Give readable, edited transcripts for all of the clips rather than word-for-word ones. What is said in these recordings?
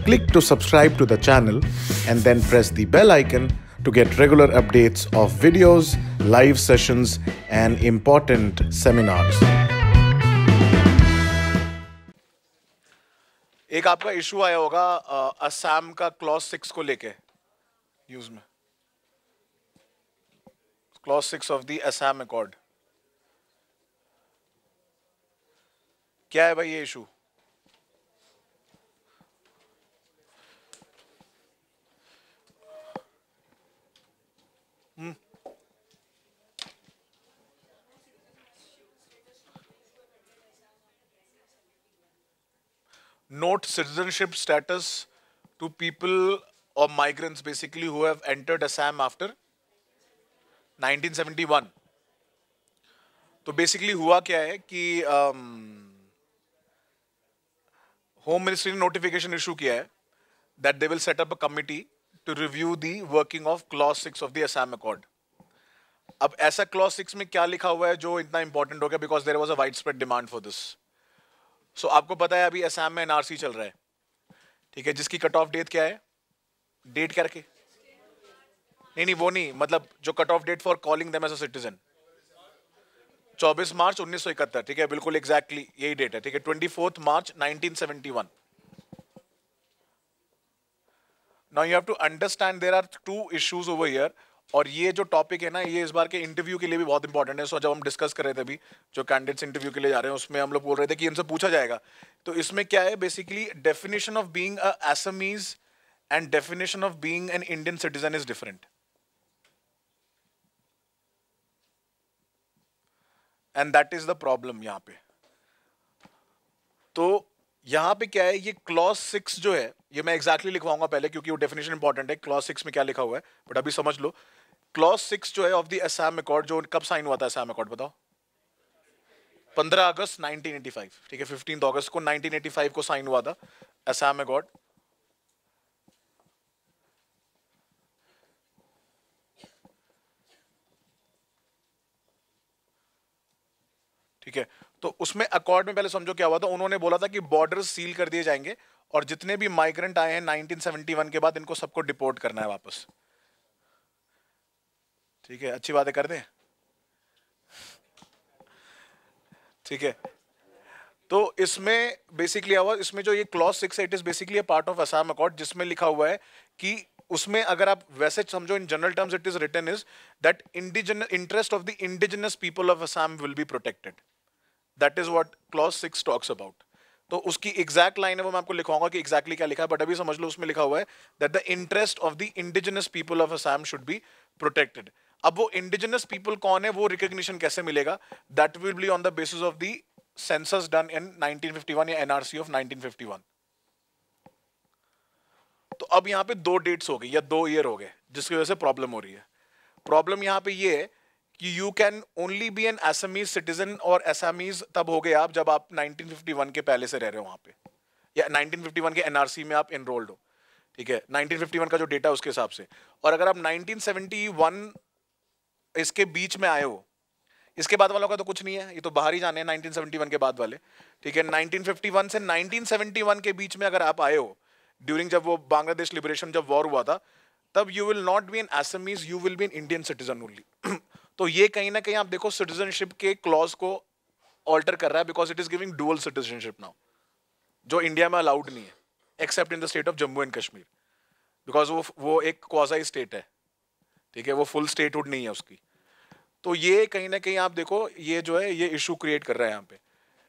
click to subscribe to the channel and then press the bell icon to get regular updates of videos, live sessions and important seminars. एक आपका issue आया होगा असम का clause 6 को लेके news में, clause 6 of the Assam accord. क्या है भाई ये issue? Note citizenship status to people or migrants basically who have entered Assam after 1971. तो बेसिकली हुआ क्या है कि होम मिनिस्ट्री ने नोटिफिकेशन इशू किया है that they will set up a committee to review the working of clause 6 of the Assam accord. अब ऐसा क्लॉज 6 में क्या लिखा हुआ है जो इतना इंपॉर्टेंट हो गया, because there was a wide spread demand for this. So आपको पता है अभी असम में एनआरसी चल रहा है, ठीक है, जिसकी कट ऑफ डेट क्या है? डेट करके नहीं वो नहीं, मतलब जो cut off date for calling them as a citizen 24 March 1971, ठीक है, बिल्कुल एग्जैक्टली यही डेट है, ठीक है, 24 March 1971। Now you have to understand there are two issues over here, और ये जो टॉपिक है ना, ये इस बार के इंटरव्यू के लिए भी बहुत इंपॉर्टेंट है। सो जब हम डिस्कस कर रहे थे अभी, जो कैंडिडेट्स इंटरव्यू के लिए जा रहे हैं, उसमें हम लोग बोल रहे थे कि इनसे पूछा जाएगा। तो इसमें क्या है, basically definition of being a Assamese and definition of being an Indian citizen is different, and that is the problem यहाँ पे। तो यहाँ पे क्या है, ये क्लॉज 6 जो है, ये मैं एग्जैक्टली लिखवाऊंगा पहले क्योंकि वो डेफिनेशन इंपॉर्टेंट है। क्लॉज 6 में क्या लिखा हुआ है, बट अभी समझ लो। क्लॉज 6 जो है ऑफ द असम अकॉर्ड, जो कब साइन हुआ था असम अकॉर्ड बताओ? 15 अगस्त 1985, ठीक है, 15 अगस्त को 1985 को साइन हुआ था असम अकॉर्ड। ठीक है, तो उसमें अकॉर्ड में पहले समझो क्या हुआ था। उन्होंने बोला था कि बॉर्डर्स सील कर दिए जाएंगे और जितने भी माइग्रेंट आए हैं 1971 के बाद, इनको सबको डिपोर्ट करना है वापस। ठीक है, अच्छी बातें कर दें, ठीक है। तो इसमें बेसिकली हुआ, इसमें जो ये क्लॉज 6 है, it is basically a part of Assam accord, जिसमें लिखा हुआ है कि उसमें अगर आप वैसे समझो in general terms, it is written is that interest of the indigenous people of Assam will be protected. That is what clause 6 talks about. तो उसकी एग्जैक्ट लाइन है वो मैं आपको लिखवाऊंगा कि एग्जैक्टली क्या लिखा है, बट अभी समझ लो उसमें लिखा हुआ है that the interest of the indigenous people of Assam should be protected. अब वो इंडिजिनस पीपल कौन है, वो रिकॉग्निशन कैसे मिलेगा? That will be on the basis of the census done in 1951 या एनआरसी ऑफ 1951। तो अब यहां पे 2 डेट्स हो गई या 2 ईयर हो गए, जिसकी वजह से प्रॉब्लम हो रही है। प्रॉब्लम यहां पे ये है कि you can only be an Assamese citizen, और असमीज तब हो गए आप जब आप 1951 के पहले से रह रहे हो वहां पे, या 1951 के एनआरसी में आप एनरोल्ड हो, ठीक है, 1951 का जो डेटा उसके हिसाब से। और अगर आप 1971 इसके बीच में आए हो, इसके बाद वालों का तो कुछ नहीं है, ये तो बाहर ही जाने हैं 1971 के बाद वाले, ठीक है। 1951 से 1971 के बीच में अगर आप आए हो, ड्यूरिंग जब वो बांग्लादेश लिबरेशन जब वॉर हुआ था, तब you will not be an Assamese, you will be an Indian citizen only. तो ये कहीं ना कहीं आप देखो सिटीजनशिप के क्लॉज को ऑल्टर कर रहा है, because it is giving dual citizenship now, जो इंडिया में अलाउड नहीं है except in the state of Jammu and Kashmir, because वो एक क्वाज़ी स्टेट है, ठीक है, वो फुल स्टेटहुड नहीं है उसकी। तो ये कहीं ना कहीं आप देखो, ये जो है ये इशू क्रिएट कर रहा है यहाँ पे,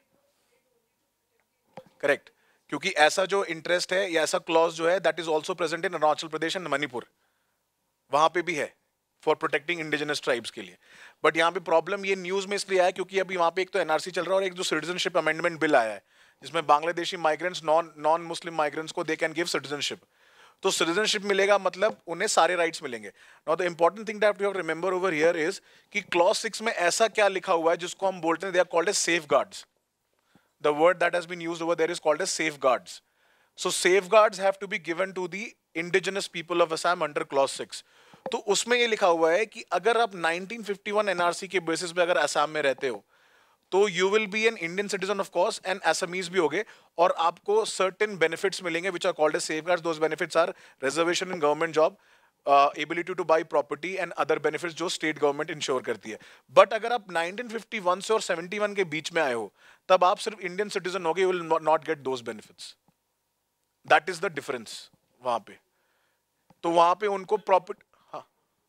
करेक्ट, क्योंकि ऐसा जो इंटरेस्ट है या ऐसा क्लॉज जो है that is also present in Arunachal Pradesh and Manipur, वहां पे भी है फॉर प्रोटेक्टिंग इंडिजिनस ट्राइब्स के लिए। बट यहाँ पे प्रॉब्लम ये न्यूज में इसलिए आया क्योंकि अभी वहां पे एक तो एनआरसी चल रहा है और एक जो सिटीजनशिप अमेंडमेंट बिल आया है, जिसमें Bangladeshi migrants, non Muslim migrants को दे कैन गिव सिटीजनशिप। तो सिटीजनशिप मिलेगा मतलब उन्हें सारे राइट्स मिलेंगे। Now the important thing that you have to remember over here is कि क्लॉज 6 में ऐसा क्या लिखा हुआ है जिसको हम बोलते हैं, they are called as safeguards. The word that has been used over there is called as safeguards. So safeguards have to be given to the indigenous people of Assam under clause 6. तो उसमें ये लिखा हुआ है कि अगर आप 1951 NRC के बेसिस पे अगर असम में रहते हो, तो you will be an Indian citizen of course and Assamese भी होगे, और आपको सर्टेन बेनिफिट्स मिलेंगे which are called as safeguards. Those benefits are reservation in government job, ability to buy property and other benefits जो state government ensure करती है. But अगर आप 1951 से और 71 के बीच में आए हो, तब आप सिर्फ इंडियन सिटीजन होगे, you will not get those benefits. That is the difference वहां पे. तो वहां पे उनको प्रॉपर्टी, हाँ,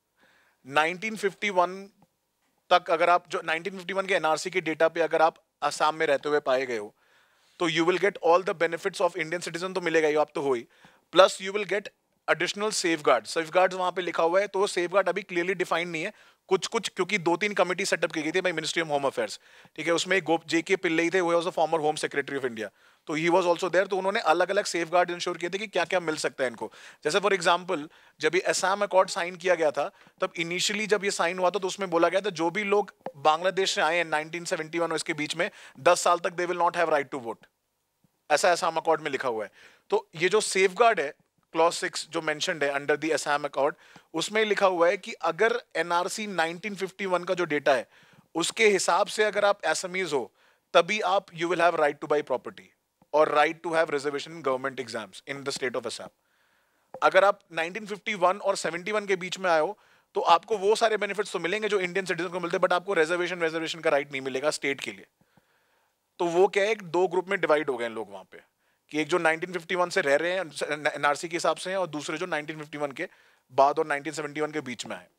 1951 तक अगर आप, जो 1951 के एनआरसी के डेटा पे अगर आप असम में रहते हुए पाए गए हो, तो you will get all the benefits of Indian citizen, तो मिलेगा ही, आप तो हो ही. Plus you will get additional safeguard. Safeguards वहां पे लिखा हुआ है, तो वो सेफगार्ड अभी क्लियरली डिफाइंड नहीं है. कुछ कुछ, क्योंकि 2-3 कमेटी सेटअप की गई थी by ministry of home affairs, ठीक है. उसमें गोप जेके पिल्लई थे, वो was a former home secretary of India, तो ही वाज आल्सो देयर. तो उन्होंने अलग अलग सेफगार्ड इंश्योर किए थे कि क्या क्या मिल सकता है इनको. जैसे फॉर एग्जांपल, जब ये असम अकॉर्ड साइन किया गया था, तब इनिशियली जब ये साइन हुआ था, तो उसमें बोला गया था जो भी लोग बांग्लादेश से आए हैं 1971 और इसके बीच में 10 साल तक they will not have right to vote. ऐसा असम अकॉर्ड में लिखा हुआ है. तो ये जो सेफगार्ड है, क्लॉज 6 जो मेंशन्ड है अंडर द असम अकॉर्ड, उसमें लिखा हुआ है कि अगर एनआरसी 1951 का जो डेटा है उसके हिसाब से अगर आप असमीज हो, तभी आप you will have right to buy property और right to have reservation in government exams in the state of Assam. अगर आप 1951 और 71 के बीच में आए हो, तो आपको वो सारे बेनिफिट्स तो मिलेंगे जो इंडियन सिटीजन को मिलते हैं, बट आपको रिजर्वेशन का राइट नहीं मिलेगा स्टेट के लिए. तो वो क्या है, एक दो ग्रुप में डिवाइड हो गए हैं लोग वहां पे, कि एक जो 1951 से रह रहे हैं एनआरसी के हिसाब से हैं, और दूसरे जो 1951 के बाद और 1971 के बीच में आए.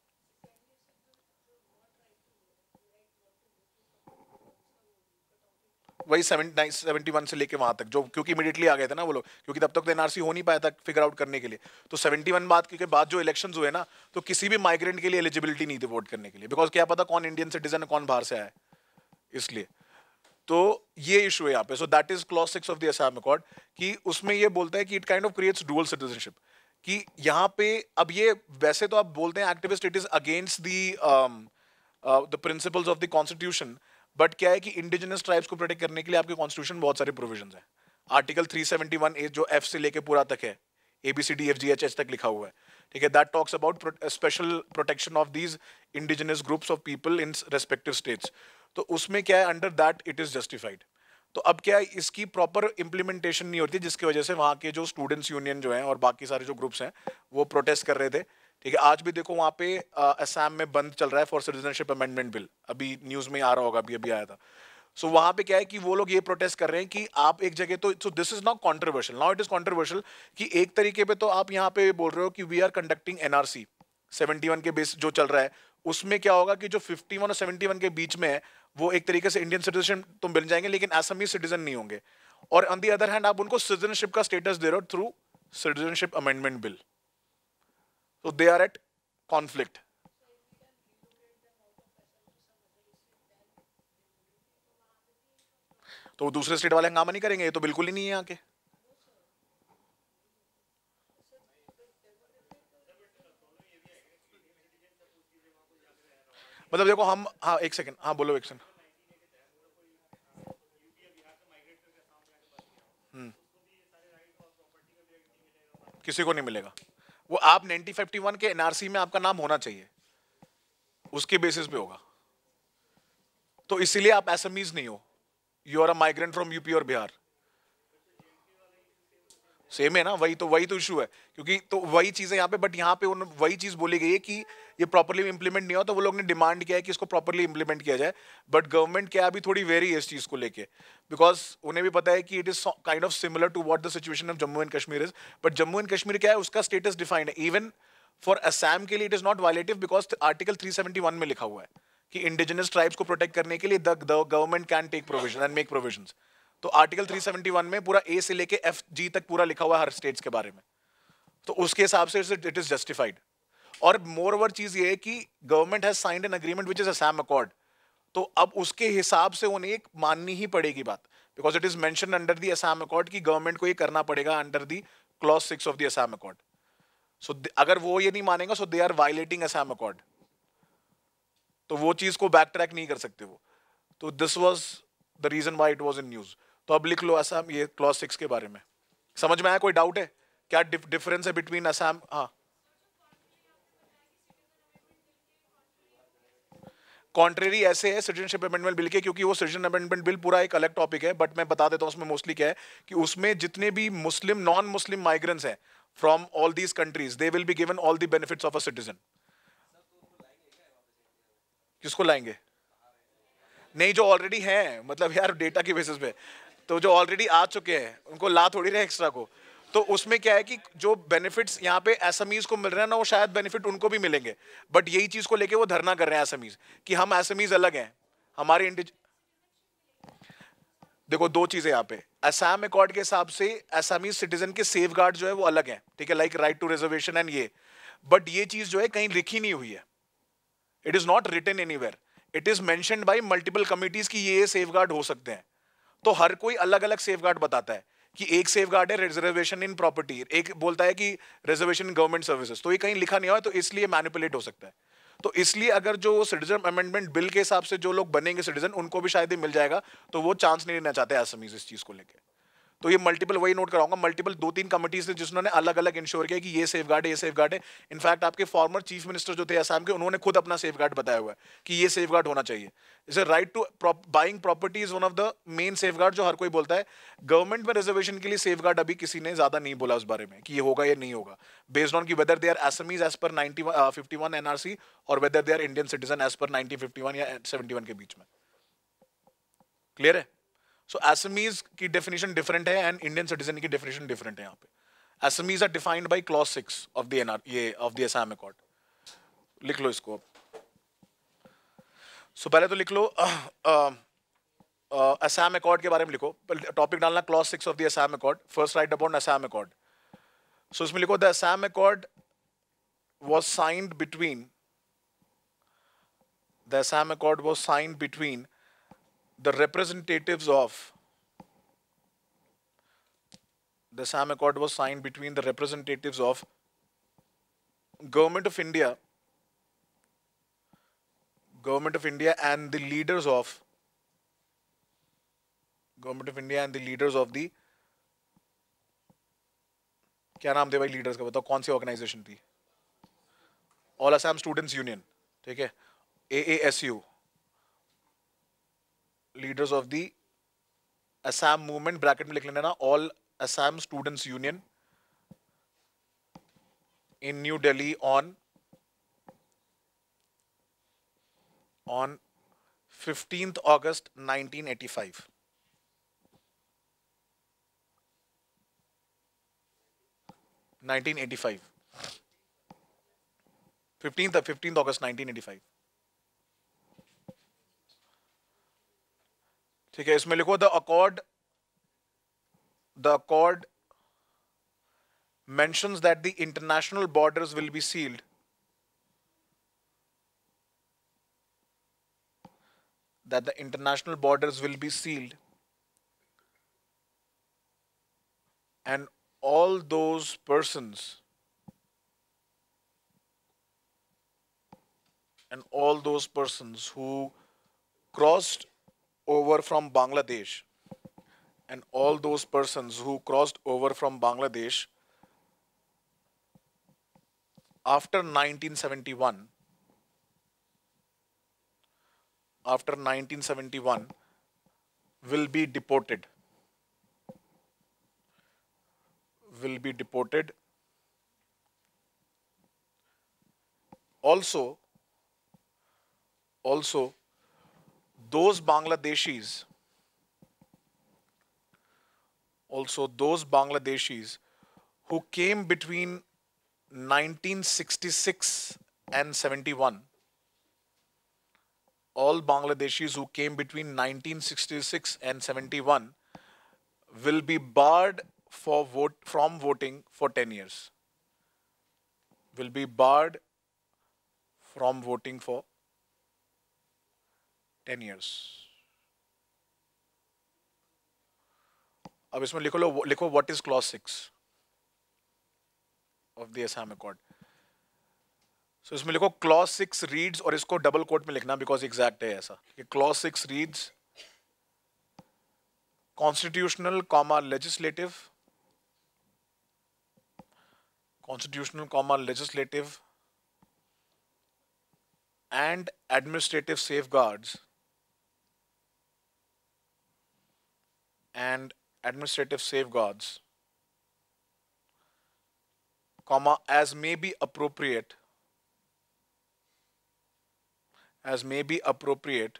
वही 71 से लेके वहां तक, जो क्योंकि इमीडिएटली आ गए थे ना वो लोग, क्योंकि तब तक तो एनआरसी हो नहीं पाया था फिगर आउट करने के लिए. तो 71 बाद के बाद जो इलेक्शंस हुए ना, तो किसी भी माइग्रेंट के लिए एलिजिबिलिटी नहीं थी वोट करने के लिए, बिकॉज क्या पता कौन इंडियन सिटीजन है कौन बाहर से आया है, इसलिए. तो ये इशू है यहाँ पे. So that is clause 6 of the Assam accord, कि उसमें ये बोलता है कि it kind of creates dual citizenship. कि यहाँ पे अब ये, वैसे तो आप बोलते हैं activist, it is against the principles of the constitution, but क्या है कि इंडिजिनस ट्राइब्स को प्रोटेक्ट करने के लिए आपके कॉन्स्टिट्यूशन बहुत सारे प्रोविजंस हैं. आर्टिकल 371 ए जो एफ से लेके पूरा तक है, ABCDFGHH तक लिखा हुआ है, ठीक है. That talks about special protection of these indigenous groups of people in respective states. तो उसमें क्या है, under that it is justified. तो अब क्या है, इसकी प्रॉपर इंप्लीमेंटेशन नहीं होती, जिसकी वजह से वहाँ के जो स्टूडेंट्स यूनियन जो हैं और बाकी सारे जो ग्रुप्स हैं वो प्रोटेस्ट कर रहे थे, ठीक है. आज भी देखो वहाँ पे असम में बंद चल रहा है फॉर सिटीजनशिप अमेंडमेंट बिल, अभी न्यूज में आ रहा होगा, अभी अभी आया था. सो वहां पे क्या है कि वो लोग ये प्रोटेस्ट कर रहे हैं कि आप एक जगह तो, so this is not controversial, now it is controversial, कि एक तरीके पे तो आप यहाँ पे बोल रहे हो कि वी आर कंडक्टिंग एनआरसी 71 के बेस जो चल रहा है, उसमें क्या होगा कि जो 51 और 71 के बीच में है, वो एक तरीके से इंडियन सिटीजन तो मिल जाएंगे, लेकिन असमी सिटीजन नहीं होंगे. और ऑन दी अदर हैंड आप उनको सिटीजनशिप का स्टेटस दे रहे हो थ्रू सिटीजनशिप अमेंडमेंट बिल. तो दे आर एट कॉन्फ्लिक्ट. तो दूसरे स्टेट वाले हंगामा नहीं करेंगे, ये तो बिल्कुल ही नहीं है यहाँ के. मतलब देखो हम, हाँ एक सेकंड, हाँ बोलो एक सेकंड. किसी को नहीं मिलेगा. वो आप 1951 के एनआरसी में आपका नाम होना चाहिए, उसके बेसिस पे होगा. तो इसीलिए आप असमीज नहीं हो, you are a migrant from UP और बिहार. सेम है ना, वही तो इशू है, क्योंकि तो वही चीज है यहाँ पे. बट यहाँ पे वही चीज बोली गई है कि ये प्रॉपर्ली इंप्लीमेंट नहीं हो, तो वो लोग ने डिमांड किया है कि इसको प्रॉपर्ली इंप्लीमेंट किया जाए. बट गवर्नमेंट क्या अभी थोड़ी वेरी है इस चीज को लेके, बिकॉज उन्हें भी पता है कि it is kind of similar to what the situation of Jammu and Kashmir is. But Jammu and Kashmir क्या है, उसका स्टेटस डिफाइंड है. इवन फॉर असम के लिए it is not violative, because article 371 में लिखा हुआ है कि इंडिजिनस ट्राइब्स को प्रोटेक्ट करने के लिए the government can take provision and make provisions. तो आर्टिकल 371 में पूरा ए से लेके FG तक पूरा लिखा हुआ है हर स्टेट्स के बारे में. तो उसके हिसाब से इट इज जस्टिफाइड. और मोर ओवर चीज ये है कि government has signed an agreement which is Assam accord. तो अब उसके हिसाब से उन्हें एक माननी ही पड़ेगी बात, because it is mention under the Assam accord कि गवर्नमेंट को ये करना पड़ेगा under the clause 6 of the Assam accord. So अगर वो ये नहीं मानेगा, so they are violating Assam accord. तो वो चीज को बैक ट्रैक नहीं कर सकते वो. तो this was the reason why it was in news. तो अब लिख लो असम, ये क्लॉज 6 के बारे में. समझ में आया? कोई डाउट है क्या डिफरेंस है बिटवीन असम? हाँ कॉन्ट्रेरी ऐसे है सिटीजनशिप अमेंडमेंट बिल के, क्योंकि वो सिटीजन अमेंडमेंट बिल पूरा एक अलग टॉपिक है, बट मैं बता देता हूँ उसमें मोस्टली क्या है कि उसमें जितने भी मुस्लिम नॉन मुस्लिम माइग्रेंट्स हैं from all these countries, they will be given all the benefits of a citizen. किसको लाएंगे? नहीं, जो ऑलरेडी हैं, मतलब यार डेटा की बेसिस पे, तो जो ऑलरेडी आ चुके हैं उनको ला थोड़ी रहे एक्स्ट्रा को। तो उसमें क्या है कि जो बेनिफिट्स यहाँ पे एसएमईज को मिल रहे हैं ना, वो शायद बेनिफिट उनको भी मिलेंगे, बट यही चीज को लेके वो धरना कर रहे हैं एसएमईज कि हम एसएमईज अलग हैं, हमारे देखो दो चीजें यहाँ पे, असम अकॉर्ड के हिसाब से असमीज सिटीजन के सेफ गार्ड जो है वो अलग है, ठीक है, like right to reservation and ये, बट ये चीज जो है कहीं लिखी नहीं हुई है, it is not written anywhere, it is mentioned by multiple committees कि ये सेफ गार्ड हो सकते हैं। तो हर कोई अलग अलग सेफ गार्ड बताता है कि एक सेफ गार्ड है रिजर्वेशन इन प्रॉपर्टी, एक बोलता है कि रिजर्वेशन इन गवर्नमेंट सर्विसेज, तो ये कहीं लिखा नहीं हुआ है, तो इसलिए मैनिपुलेट हो सकता है। तो इसलिए अगर जो सिटीजन अमेंडमेंट बिल के हिसाब से जो लोग बनेंगे सिटीजन, उनको भी शायद ही मिल जाएगा, तो वो चांस नहीं लेना चाहते असमीज इस चीज को लेकर। तो ये मल्टीपल, वही नोट कराऊंगा, मल्टीपल 2-3 कमिटीज थे जिन्होंने अलग अलग इंश्योर किया कि ये सेफ गार्ड है, ये सेफ गार्ड है। इनफैक्ट आपके फॉर्मर चीफ मिनिस्टर जो थे असम के, उन्होंने खुद अपना सेफ गार्ड बताया हुआ है कि ये सेफ गार्ड होना चाहिए। जैसे right to buying property is one of the main safeguard जो हर कोई बोलता है। गवर्नमेंट में रिजर्वेशन के लिए सेफ गार्ड अभी किसी ने ज्यादा नहीं बोला उस बारे में कि ये होगा या नहीं होगा, बेस्ड ऑन की whether they are Assamese as per 51 NRC और whether they are Indian citizen as per 1951 या 71 के बीच में। क्लियर है? सो असमीज की डेफिनेशन डिफरेंट है एंड इंडियन सिटीजन की डेफिनेशन डिफरेंट है यहाँ पे। Assamese are defined by clause 6 of the ये ऑफ द असम अकॉर्ड। लिख लो इसको। सो पहले तो लिख लो असम अकॉर्ड के बारे में लिखो, टॉपिक डालना clause 6 of the Assam accord, first right upon Assam accord. So इसमें लिखो the Assam accord was signed between the Assam Accord was signed between the representatives of the Assam Accord was signed between the representatives of Government of India and the leaders of Government of India and the leaders of the, क्या नाम थे भाई leaders का, बताओ कौन सी organisation थी? All Assam students union, ठीक है, AASU, leaders of the Assam movement, bracket में लिख लेना ना, all Assam students union in new Delhi on 15th August 1985। 1985, 15th August 1985, ठीक है। इसमें लिखो the accord mentions that the international borders will be sealed and all those persons who crossed over from Bangladesh after 1971 will be deported. Also those Bangladeshis who came between 1966 and 71, all Bangladeshis who came between 1966 and 71 will be barred from voting for 10 years. Will be barred from voting for 10 years. अब इसमें लिखो what is clause 6 of the Assam Accord. So इसमें लिखो clause 6 reads, और इसको double coat में लिखना because exact है ऐसा कि clause 6 reads constitutional legislative and administrative safeguards and administrative safeguards, comma, as may be appropriate, as may be appropriate,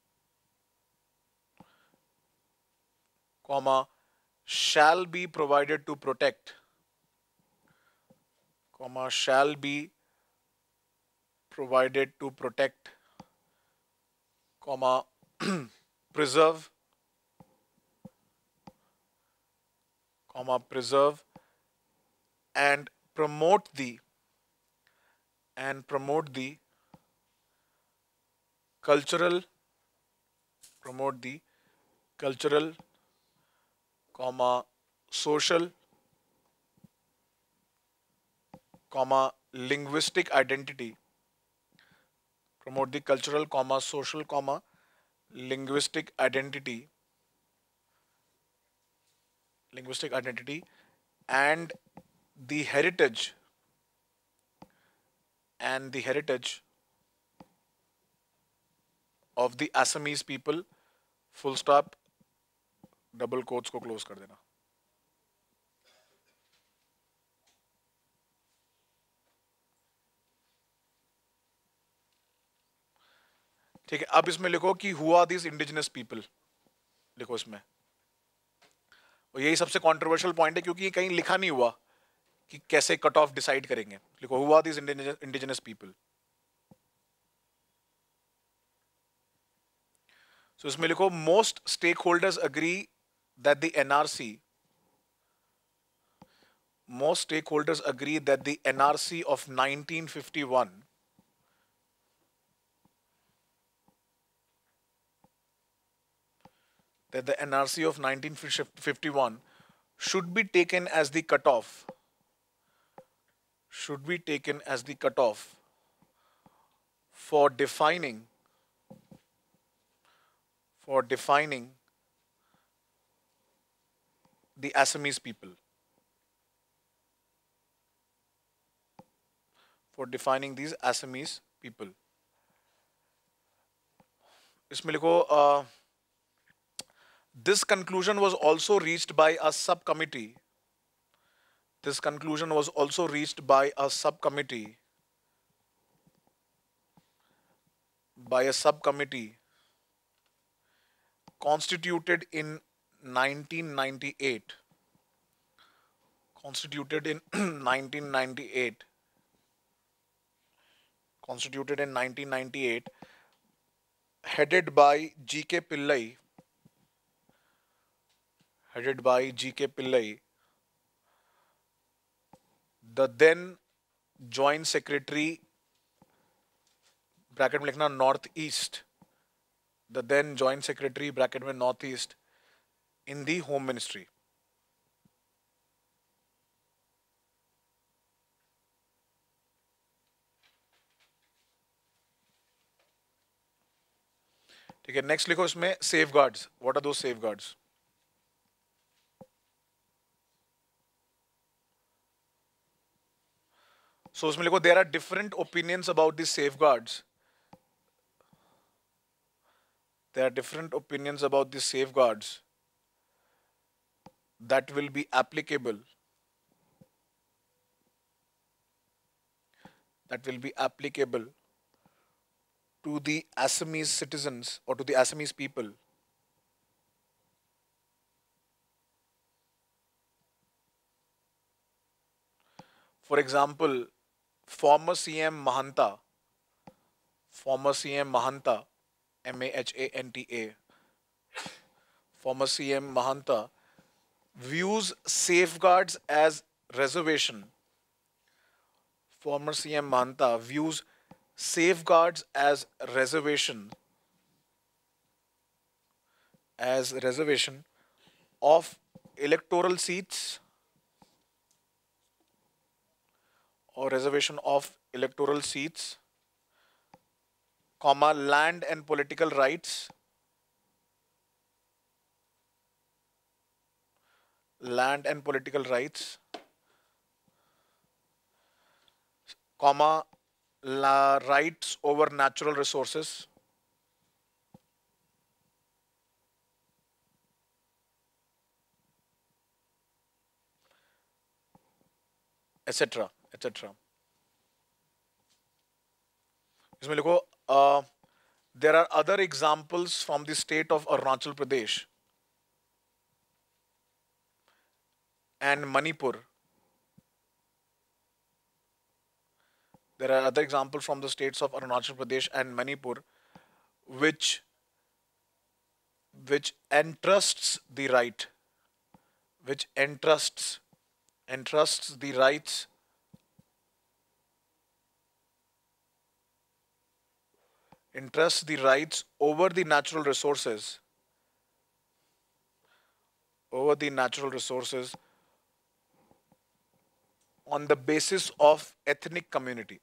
comma, shall be provided to protect, comma, shall be provided to protect, comma, preserve, comma, preserve and promote the cultural, promote the cultural, comma, social, comma, linguistic identity, promote the cultural, comma, social, comma, linguistic identity, and the heritage, of the Assamese people, full stop, double quotes को close कर देना. ठीक है, अब इसमें लिखो कि who are this indigenous people, लिखो इसमें. और यही सबसे कंट्रोवर्शियल पॉइंट है क्योंकि ये कहीं लिखा नहीं हुआ कि कैसे कट ऑफ डिसाइड करेंगे. लिखो who are this indigenous people. So इसमें लिखो most stakeholders agree that the NRC, most stakeholders agree that the NRC of 1951 of 1951 should be taken as the cutoff, for defining the Assamese people. For defining these Assamese people. इसमें लिखो this conclusion was also reached by a subcommittee. This conclusion was also reached by a subcommittee. Constituted in 1998. Constituted in 1998, headed by G.K. Pillai, the then Joint Secretary, ब्रैकेट में लिखना north east, the then Joint Secretary, ब्रैकेट में north east, in the Home Ministry. ठीक है, next लिखो इसमें safeguards. What are those safeguards? So उसमें लिखो there are different opinions about this safeguards. There are different opinions about these safeguards that will be applicable to the Assamese citizens or to the Assamese people. For example, former CM Mahanta, M-A-H-A-N-T-A, former CM Mahanta views safeguards as reservation. Former CM Mahanta views safeguards as reservation of electoral seats comma, land and political rights, comma, rights over natural resources, etc. etc. इसमें लिखो there are other examples from the state of Arunachal Pradesh and Manipur. There are other examples from the states of Arunachal Pradesh and Manipur which entrusts the right, which entrusts the rights over the natural resources, on the basis of ethnic community.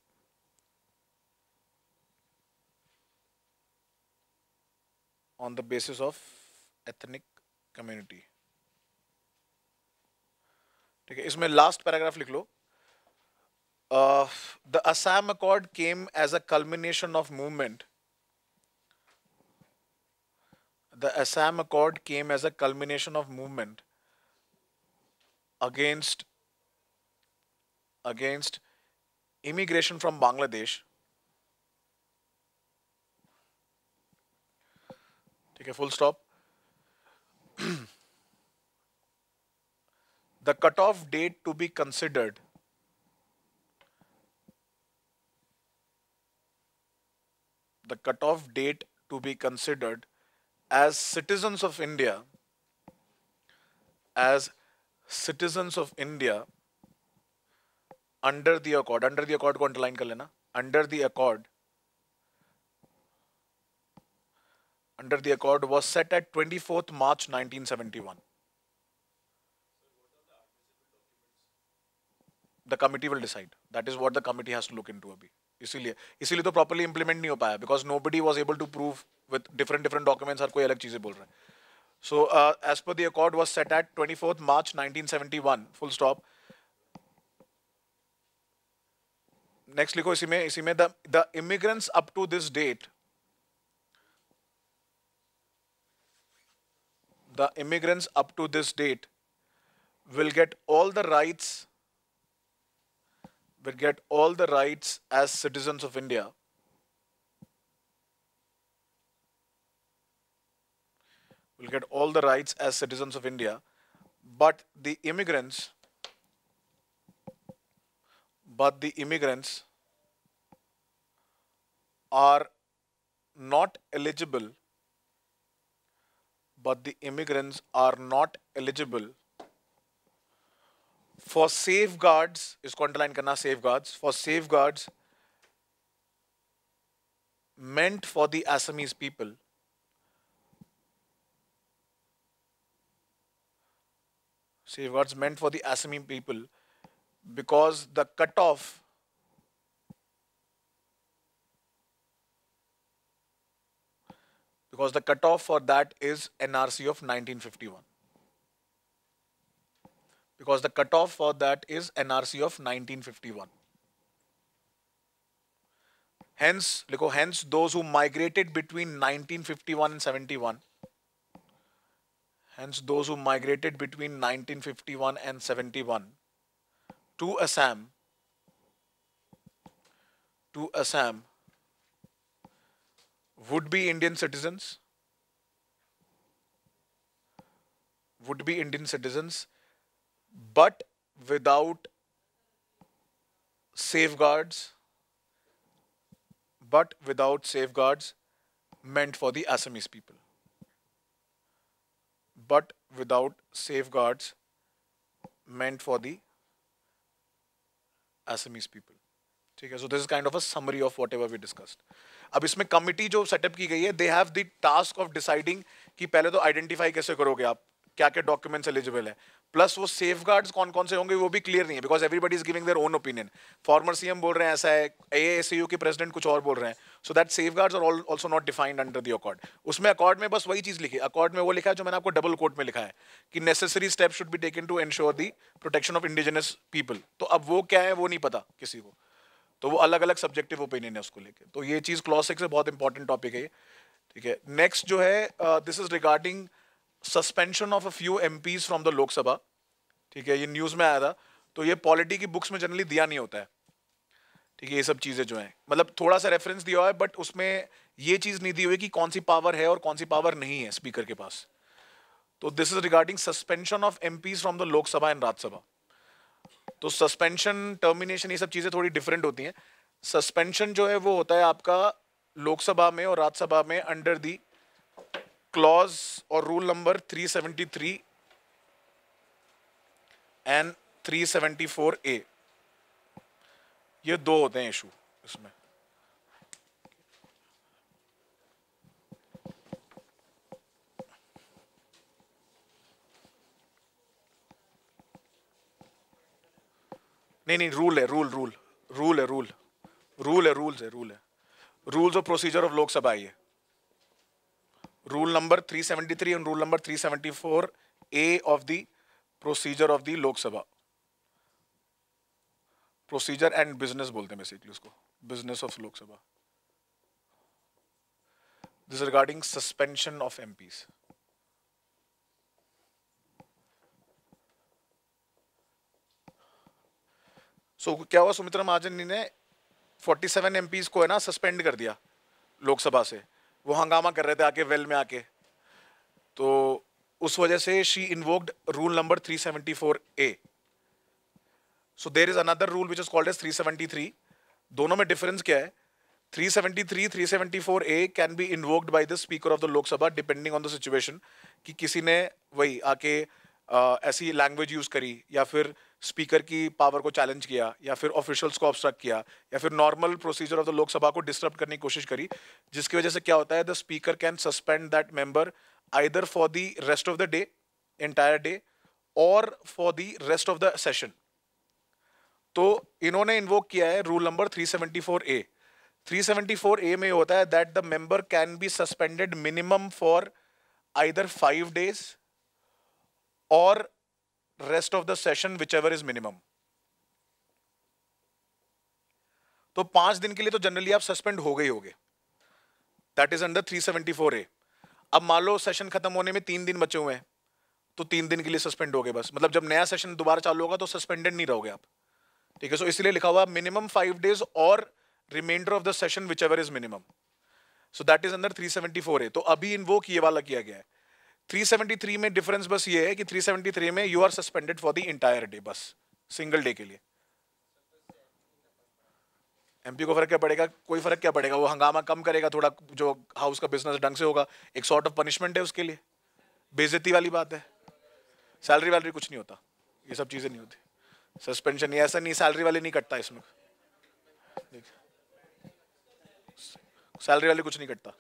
On the basis of ethnic community. ठीक है, इसमें last paragraph लिख लो. The Assam Accord came as a culmination of movement. The Assam Accord came as a culmination of movement against immigration from Bangladesh. ठीक है, full stop. The cutoff date to be considered as citizens of India under the accord को underline कर लेना, under the accord was set at 24th March 1971. The committee will decide. That is what the committee has to look into अभी. इसीलिए तो properly implement नहीं हो पाया, because nobody was able to prove with different documents. हर कोई अलग चीजें बोल रहा है. So as per the accord was set at 24th March 1971. Full stop. Next लिखो इसी में the immigrants up to this date. The immigrants up to this date will get all the rights as citizens of India. Will get all the rights as citizens of India, but the immigrants are not eligible. For safeguards, इसको underline करना, safeguards, for safeguards meant for the Assamese people. Safeguards meant for the Assamese people, because the cutoff for that is NRC of 1951. Because the cutoff for that is NRC of 1951. Hence, those who migrated between 1951 and 71. Hence, those who migrated between 1951 and 71 to Assam would be Indian citizens. But without safeguards meant for the Assamese people. But without safeguards meant for the Assamese people. ठीक है, so this is kind of a summary of whatever we discussed. अब इसमें committee जो setup की गई है, they have the task of deciding कि पहले तो आइडेंटिफाई कैसे करोगे आप, क्या क्या डॉक्यूमेंट्स एलिजिबल है, प्लस वो सेफगार्ड्स कौन कौन से होंगे वो भी क्लियर नहीं है, because everybody is giving their own opinion. Former CM बोल रहे हैं ऐसा है, एएसयू के प्रेसिडेंट कुछ और बोल रहे हैं. So that safeguards are also not defined under the accord. उसमें अकॉर्ड में बस वही चीज लिखी, अकॉर्ड में वो लिखा है जो मैंने आपको डबल कोट में लिखा है कि necessary step should be taken to ensure the protection of indigenous people. तो अब वो क्या है वो नहीं पता किसी को. तो वो अलग अलग सब्जेक्टिव ओपिनियन है उसको लेके। तो ये चीज क्लॉज 6 से बहुत इंपॉर्टेंट टॉपिक है ये, ठीक है। नेक्स्ट जो है this is regarding suspension of a few MPs from the Lok Sabha, ठीक है। ये न्यूज में आया था, तो ये पॉलिटी की बुक्स में जनरली दिया नहीं होता है, ठीक है। ये सब चीजें जो हैं मतलब थोड़ा सा रेफरेंस दिया हुआ है, बट उसमें ये चीज नहीं दी हुई कि कौन सी पावर है और कौन सी पावर नहीं है स्पीकर के पास। तो this is regarding suspension of MPs from the Lok Sabha and Rajya Sabha. तो सस्पेंशन, टर्मिनेशन, ये सब चीजें थोड़ी डिफरेंट होती हैं। सस्पेंशन जो है वो होता है आपका लोकसभा में और राज्यसभा में अंडर दी क्लॉज और रूल नंबर 373 एंड 374A। ये दो होते हैं इशू इसमें। नहीं, रूल है, rules of procedure of Lok Sabha है ये। Rule number 373 and rule number 374A of the procedure of the Lok Sabha. Procedure and business बोलते हैं बेसिकली उसको, business of Lok Sabha. This regarding suspension of MPs. So क्या हुआ, सुमित्रा महाजन ने 47 एमपीज को है ना सस्पेंड कर दिया लोकसभा से। वो हंगामा कर रहे थे आके वेल में आके, तो उस वजह से she invoked rule number 374A। So there is another rule which is called as 373। दोनों में डिफरेंस क्या है? 373 374A can be invoked by the speaker of the Lok Sabha depending on the situation, कि किसी ने वही आके ऐसी लैंग्वेज यूज करी, या फिर स्पीकर की पावर को चैलेंज किया, या फिर ऑफिशियल्स को ऑब्स्ट्रक्ट किया, या फिर normal procedure of the Lok Sabha को डिस्टर्ब करने की कोशिश करी, जिसकी वजह से क्या होता है, the speaker can suspend that member either for the rest of the day, entire day, और for the rest of the session. तो इन्होंने इन्वोक किया है रूल नंबर 374A। 374A में होता है that the member can be suspended minimum for either 5 days और rest of the session whichever is minimum. तो 5 दिन के लिए तो जनरली आप सस्पेंड हो गए होगे, दैट इज अंडर 374A। अब मान लो सेशन खत्म होने में 3 दिन बचे हुए हैं, तो 3 दिन के लिए सस्पेंड हो गए बस। मतलब जब नया सेशन दोबारा चालू होगा तो सस्पेंडेड नहीं रहोगे आप, ठीक है। सो इसलिए लिखा हुआ मिनिमम 5 days और reminder of the session whichever is minimum. So that is under 374A। तो अभी इन्वोक ये वाला किया गया है। 373 में डिफरेंस बस ये है कि 373 में you are suspended for the entire day, बस सिंगल डे के लिए। एमपी को फर्क क्या पड़ेगा? कोई फर्क क्या पड़ेगा, वो हंगामा कम करेगा थोड़ा, जो हाउस का बिजनेस ढंग से होगा, एक सॉर्ट ऑफ पनिशमेंट है उसके लिए। बेइज्जती वाली बात है। सैलरी वैलरी कुछ नहीं होता, ये सब चीजें नहीं होती। सस्पेंशन ये ऐसा नहीं, सैलरी वाले नहीं कटता इसमें, सैलरी वाले कुछ नहीं कटता,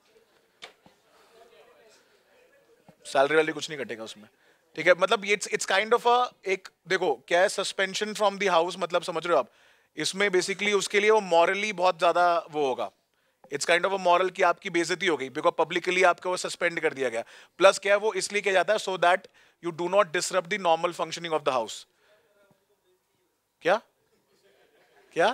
सैलरी वाली कुछ नहीं कटेगा उसमें, ठीक है। मतलब ये इट्स काइंड ऑफ अ एक, देखो क्या है सस्पेंशन फ्रॉम द हाउस, मतलब समझ रहे हो आप, इसमें बेसिकली उसके लिए वो मॉरली बहुत ज्यादा वो होगा। It's kind of a moral की आपकी बेइज्जती हो गई, बिकॉज पब्लिकली आपको वो सस्पेंड कर दिया गया। प्लस क्या है, वो इसलिए किया जाता है so that you do not disrupt the normal functioning of the house. क्या क्या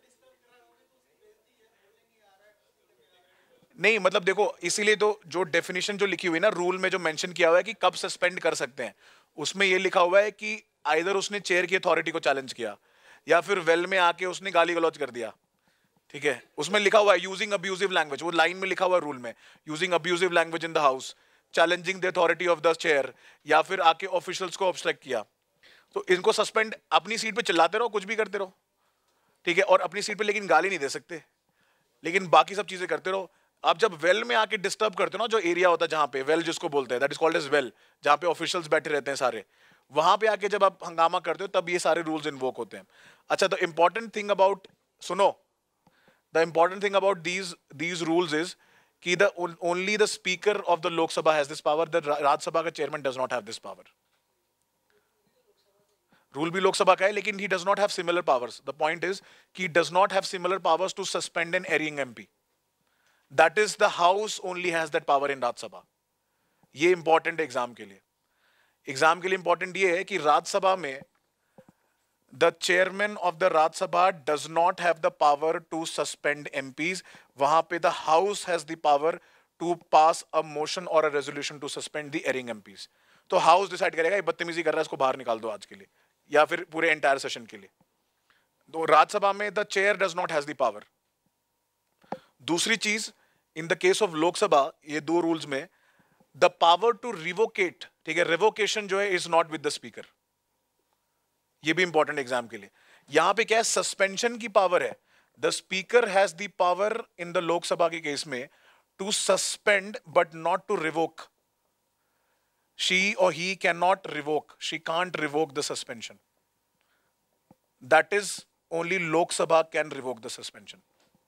नहीं, मतलब देखो इसीलिए तो जो डेफिनेशन जो लिखी हुई ना रूल में, जो मेंशन किया हुआ है कि कब सस्पेंड कर सकते हैं, उसमें ये लिखा हुआ है कि आइदर उसने चेयर की अथॉरिटी को चैलेंज किया, या फिर वेल में आके उसने गाली गलौज कर दिया, ठीक है। उसमें लिखा हुआ है यूजिंग अब्यूजिव लैंग्वेज, वो लाइन में लिखा हुआ है रूल में, using abusive language in the house, challenging the authority of the chair, या फिर आके ऑफिशियल्स को ऑब्स्ट्रक्ट किया। तो इनको सस्पेंड, अपनी सीट पे चिल्लाते रहो, कुछ भी करते रहो, ठीक है, और अपनी सीट पे लेकिन गाली नहीं दे सकते, लेकिन बाकी सब चीजें करते रहो। आप जब वेल में आके डिस्टर्ब करते हो ना, जो एरिया होता है जहां पे वेल जिसको बोलते हैं, that is called as well, जहां पे ऑफिशियल्स बैठे रहते हैं सारे, वहां पे आके जब आप हंगामा करते हो तब ये सारे रूल्स इन्वोक होते हैं। अच्छा, द इंपॉर्टेंट थिंग अबाउट, सुनो, the important thing about these rules is कि the only the speaker of the Lok Sabha has this power, the Rajya Sabha का chairman does not have this power. Rule भी लोकसभा का है, लेकिन he does not have similar powers. The point is कि does not have similar powers to suspend an erring MP. That is the house only has that power in Rajya Sabha. ये important है exam के लिए। Exam के लिए important ये है कि राज्यसभा में The chairman of the Rajya Sabha does not have the power to suspend MPs. वहां पे the house has the power to pass a motion or a resolution to suspend the erring MPs. तो house decide करेगा ये बदतमीजी कर रहा है, इसको बाहर निकाल दो आज के लिए या फिर पूरे एंटायर सेशन के लिए. तो राज्यसभा में the chair does not has the power. दूसरी चीज, in the case of Lok Sabha ये दो रूल्स में द पावर टू रिवोकेट, ठीक है, रिवोकेशन जो है is not with the speaker. ये भी इंपॉर्टेंट एग्जाम के लिए. यहां पे क्या है, सस्पेंशन की पावर है. The speaker has the power in the Lok Sabha के केस में to suspend but not to revoke. She और he can not revoke, she can't revoke the suspension. That is only Lok Sabha can revoke the suspension.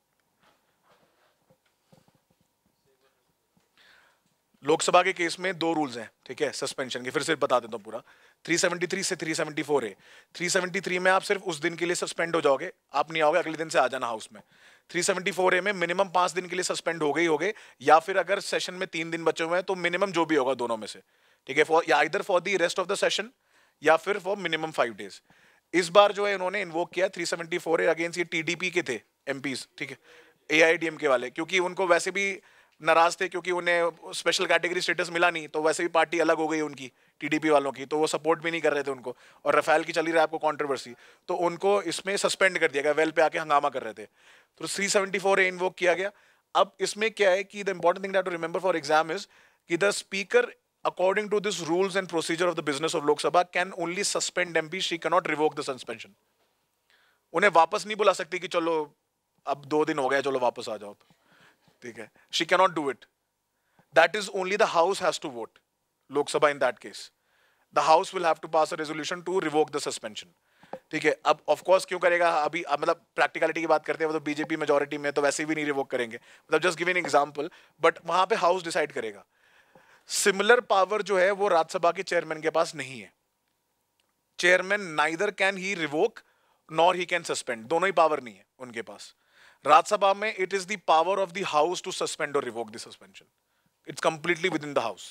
Lok Sabha के case में दो rules हैं, ठीक है, suspension के. फिर से बता देता हूं पूरा. 373 से 374 है. 373 में आप सिर्फ उस दिन के लिए सस्पेंड हो जाओगे, आप नहीं आओगे, अगले दिन से आ जाना हाउस में. 374 ए में मिनिमम 5 दिन के लिए सस्पेंड हो गए, या फिर अगर सेशन में 3 दिन बचे हुए हैं तो मिनिमम जो भी होगा दोनों में से, ठीक है, फॉर या इधर for the rest of the session या फिर फॉर मिनिमम 5 डेज. इस बार जो है इन्होंने इन्वोक किया 374 अगेंस्ट ये टीडीपी के थे एमपीज, ठीक है, एआईडीएमके वाले, क्योंकि उनको वैसे भी नाराज थे क्योंकि उन्हें स्पेशल कैटेगरी स्टेटस मिला नहीं, तो वैसे भी पार्टी अलग हो गई उनकी टीडीपी वालों की, तो वो सपोर्ट भी नहीं कर रहे थे उनको. और रफेल की चली रहा है आपको कंट्रोवर्सी, तो उनको इसमें सस्पेंड कर दिया गया, वेल पे आके हंगामा कर रहे थे. तो 374 ए इन्वोक किया गया. अब इसमें क्या है कि the important thing to remember for exam is कि the speaker according to this rules and procedure of the business of Lok Sabha can only suspend MP, she cannot revoke the suspension. उन्हें वापस नहीं बुला सकती कि चलो अब 2 दिन हो गया, चलो वापस आ जाओ, ठीक है. She cannot do it. That is only the house has to vote. Lok Sabha in that case, the house will have to pass a resolution to revoke the suspension. ठीक है. अब ऑफ कोर्स क्यों करेगा, अभी मतलब practicality की बात करते हैं, वो तो बीजेपी मेजोरिटी में तो वैसे भी नहीं रिवोक करेंगे, मतलब जस्ट गिविंग एग्जांपल, बट वहां पे हाउस डिसाइड करेगा. सिमिलर पावर जो है वो राज्यसभा के चेयरमैन के पास नहीं है. Chairman neither can he revoke nor he can suspend, दोनों ही पावर नहीं है उनके पास. राज्यसभा में it is the power of the house to suspend और revoke the suspension. It's completely within the house.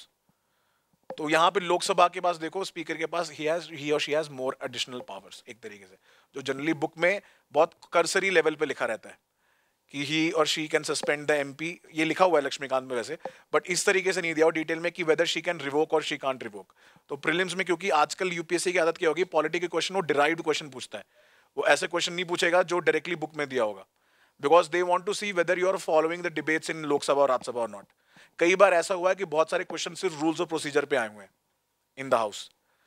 तो यहां पे लोकसभा के पास देखो, स्पीकर के पास ही और she has more additional powers, एक तरीके से जो जनरली बुक में बहुत कर्सरी लेवल पे लिखा रहता है कि ही और she can suspend the MP, ये लिखा हुआ है लक्ष्मीकांत में वैसे, बट इस तरीके से नहीं दिया डिटेल में कि वेदर शी कैन रिवोक और शी कांट रिवोक. तो प्रीलिम्स में, क्योंकि आजकल यूपीएससी की आदत क्या होगी, पॉलिटी के क्वेश्चन वो डिराइव्ड क्वेश्चन पूछता है, वो ऐसे क्वेश्चन नहीं पूछेगा जो डायरेक्टली बुक में दिया होगा, because they want to see whether you are following the debates in Lok Sabha और राज्यसभा और नॉट. कई बार ऐसा हुआ है कि बहुत सारे क्वेश्चन सिर्फ रूल्स ऑफ प्रोसीजर पे आए हुए हैं इन द हाउस,